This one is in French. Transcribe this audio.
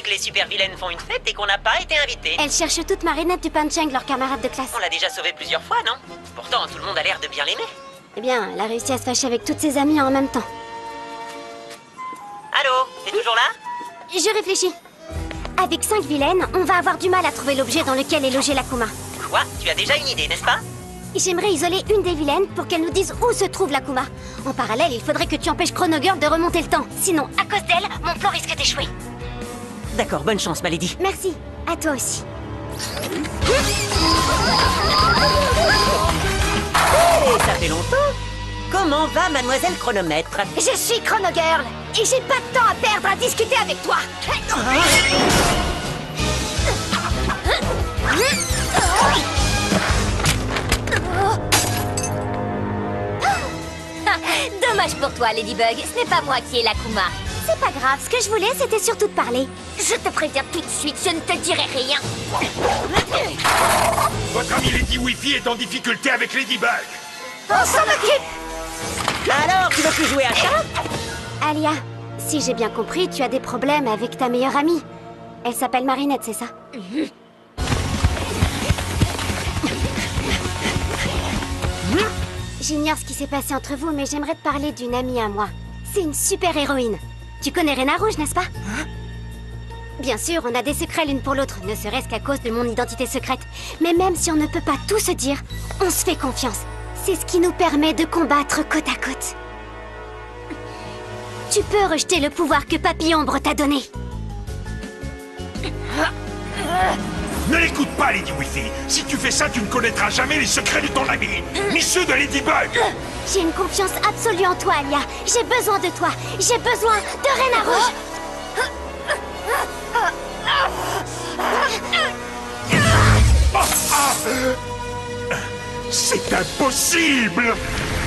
les super vilaines font une fête et qu'on n'a pas été invités. Elles cherchent toute Marinette du Pancheng, leur camarade de classe. On l'a déjà sauvée plusieurs fois, non? Pourtant, tout le monde a l'air de bien l'aimer. Eh bien, elle a réussi à se fâcher avec toutes ses amies en même temps. Allô? T'es toujours là? Je réfléchis. Avec 5 vilaines, on va avoir du mal à trouver l'objet dans lequel est logé l'Akuma. Quoi? Tu as déjà une idée, n'est-ce pas? J'aimerais isoler une des vilaines pour qu'elle nous dise où se trouve l'Akuma. En parallèle, il faudrait que tu empêches Chrono Girl de remonter le temps. Sinon, à cause d'elle, mon plan risque d'échouer. D'accord, bonne chance, Malady. Merci. À toi aussi. Hey, ça fait longtemps. Comment va Mademoiselle Chronomètre? Je suis Chrono Girl et j'ai pas de temps à perdre à discuter avec toi. Dommage pour toi, Ladybug, ce n'est pas moi qui ai l'Akuma. C'est pas grave, ce que je voulais, c'était surtout de parler. Je te préviens tout de suite, je ne te dirai rien. Votre ami Lady Wi-Fi est en difficulté avec Ladybug. On s'en occupe. Alors, tu veux plus jouer à ça? Alia, si j'ai bien compris, tu as des problèmes avec ta meilleure amie. Elle s'appelle Marinette, c'est ça? J'ignore ce qui s'est passé entre vous, mais j'aimerais te parler d'une amie à moi. C'est une super héroïne. Tu connais Reina Rouge, n'est-ce pas? Bien sûr, on a des secrets l'une pour l'autre, ne serait-ce qu'à cause de mon identité secrète. Mais même si on ne peut pas tout se dire, on se fait confiance. C'est ce qui nous permet de combattre côte à côte. Tu peux rejeter le pouvoir que Papy Ombre t'a donné. Ne l'écoute pas, Lady Wi-Fi. Si tu fais ça, tu ne connaîtras jamais les secrets de ton ami, ni ceux de Ladybug. J'ai une confiance absolue en toi, Alia. J'ai besoin de toi. J'ai besoin de Reina Rouge. C'est impossible.